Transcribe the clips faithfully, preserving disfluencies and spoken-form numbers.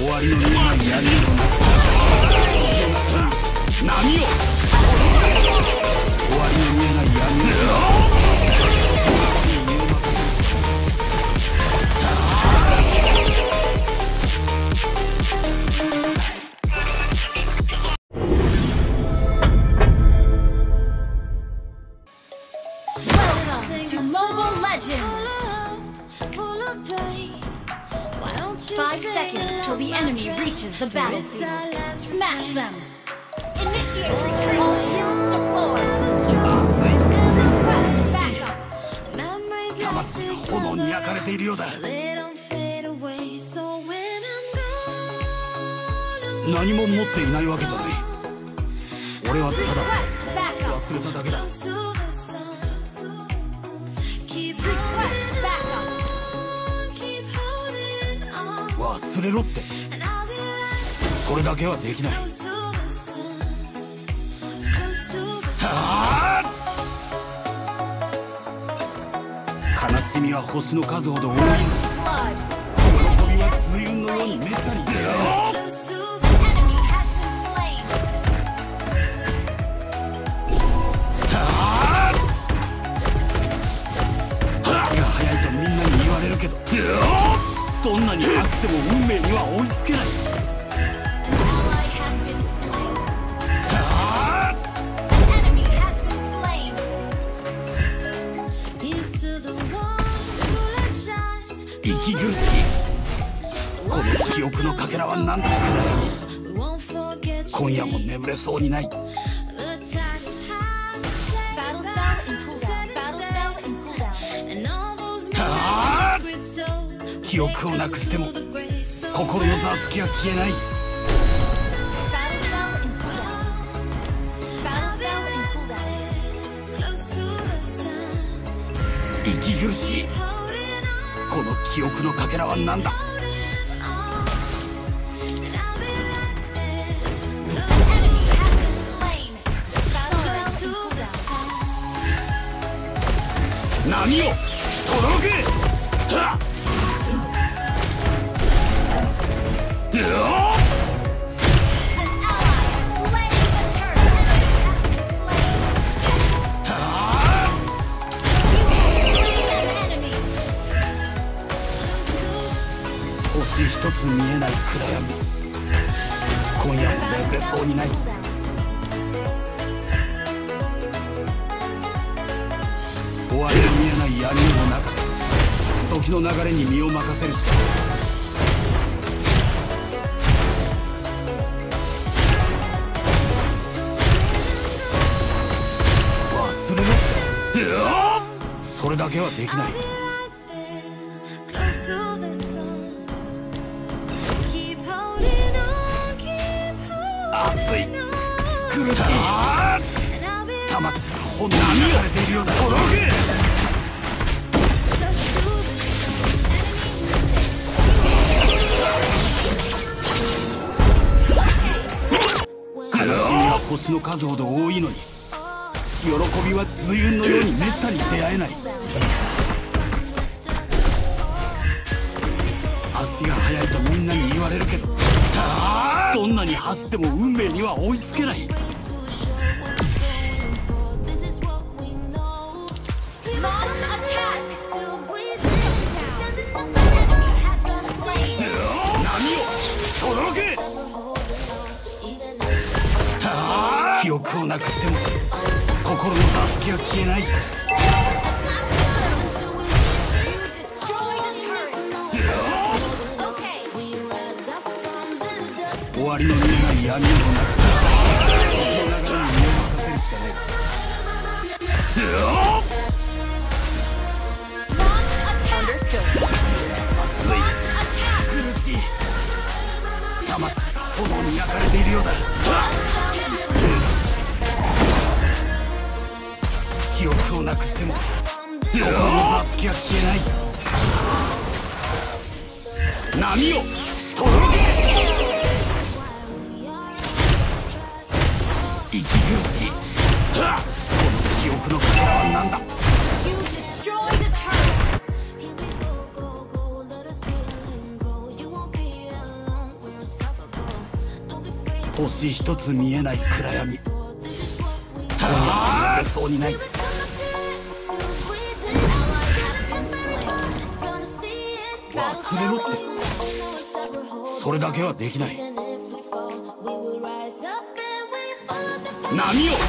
終わりの見えない闇の中、波よ。終わりの見えない闇の中。 Five seconds till the enemy reaches the battlefield. Smash them! Initiate retreat! All troops deployed! Request backup! 魂が炎に焼かれているようだ。何も持っていないわけじゃない。俺はただ忘れただけだ。忘れろって、それだけはできない。はあ、悲しみは星の数ほど多い。喜びは随雲のようにめったに出会えない。足が速いとみんなに言われるけど、どんなに走っても運命には追いつけない。息苦しい。この記憶のかけらは何だ。今夜も眠れそうにない。記憶をなくしても心のざわつきは消えない。息苦しい。この記憶のかけらは何だ。波よ届け。はっ星一つ見えない暗闇。今夜も眠れそうにない。終わりの見えない闇の中、時の流れに身を任せるしかない。忘れろって、それだけはできない。熱い、苦しい。魂が炎に焼かれているようだ。届け。悲しみは星の数ほど多いのに、喜びは随雲のようにめったに出会えない。足が速いとみんなに言われるけど、どんなに走っても運命には追いつけない。記憶をなくしても心のざわつきは消えない。終わりの見えない闇の中、時の流れに身を任せるしかない。熱い、苦しい。魂が炎に焼かれているようだ。記憶をなくしても心のざわつきは消えない。波よ届け。息苦しい。この記憶のかけらは何だ。 星一つ見えない暗闇。ああ、そうにない。忘れろって。それだけはできない。波よ、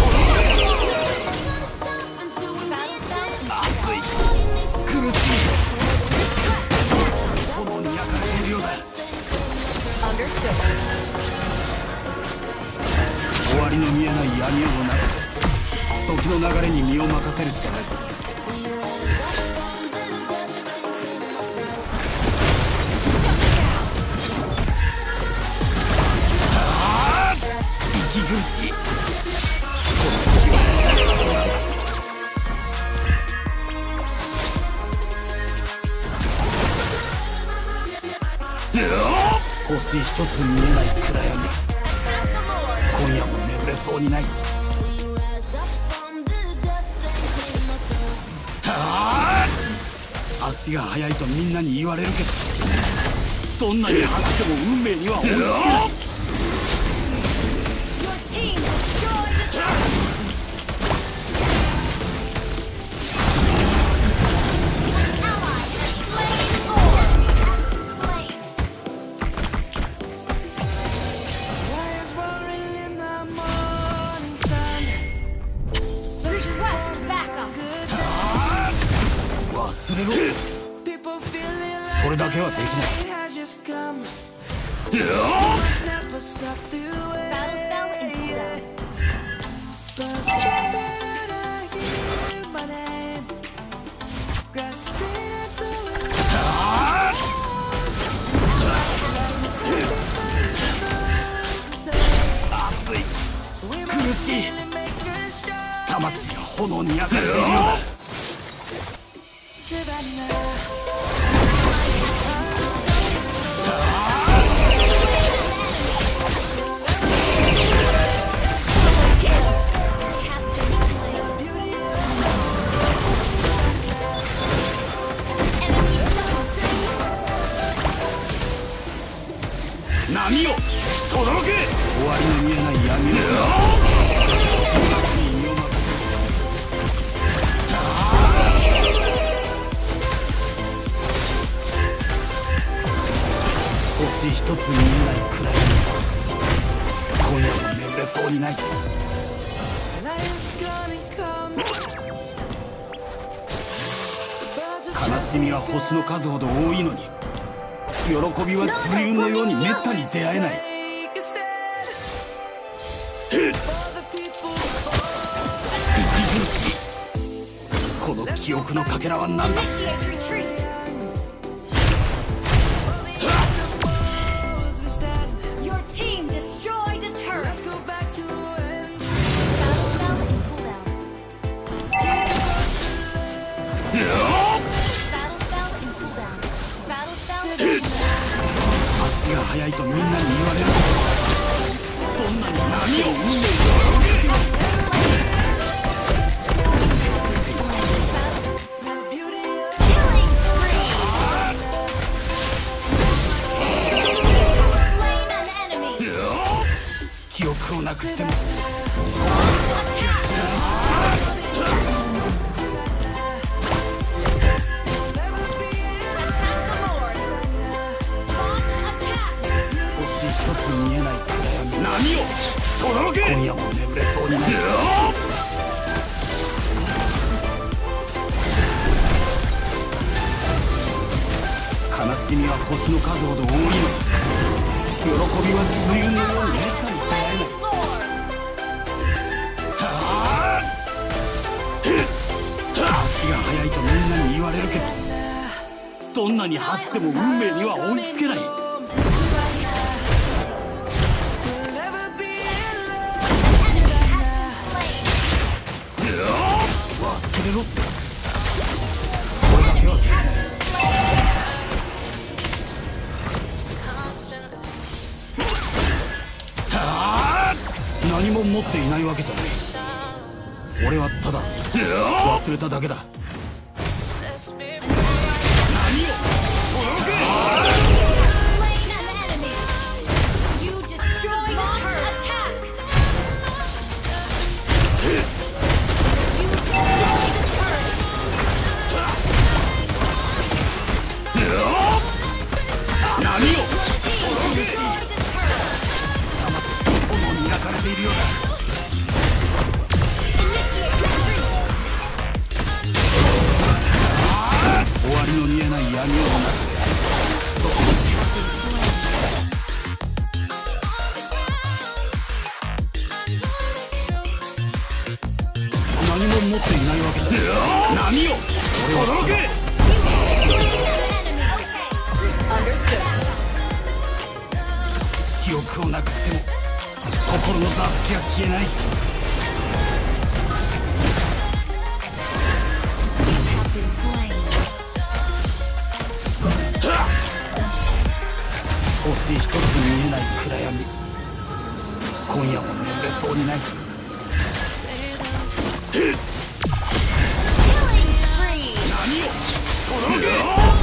熱い、苦しい、炎に焼かれているようだ。終わりの見えない闇夜の中で時の流れに身を任せるしかない。ああ、息苦しい。星一つ見えない暗闇。今夜も眠れそうにない。はあ、足が速いとみんなに言われるけど、どんなに走っても運命には追いつけない。忘れろ。それだけはできない。熱い、苦しい、魂が炎に焼かれているようだ。波よ、轟け。終わりの見えない闇の星一つ見えない暗闇。今夜も眠れそうにない。悲しみは星の数ほど多いのに、喜びは随雲のようにめったに出会えない。この記憶のかけらは何だ。足が速いとみんなに言われる。どんなに波を運命に記憶をなくしても見えない暗闇。波よ、轟け。今夜も眠れそうにない。悲しみは星の数ほど多いのに、喜びは随雲のようにめったに出会えない。はあ、足が速いとみんなに言われるけど、どんなに走っても運命には追いつけない。忘れろって。これだけはできない。はあ、何も持っていないわけじゃない。俺はただ忘れただけだ。何よ、届け。 持っていないわけだ。波よ届け。記憶をなくしても心のざわつきは消えない。星一つ見えない暗闇、今夜も眠れそうにない。波よ届け。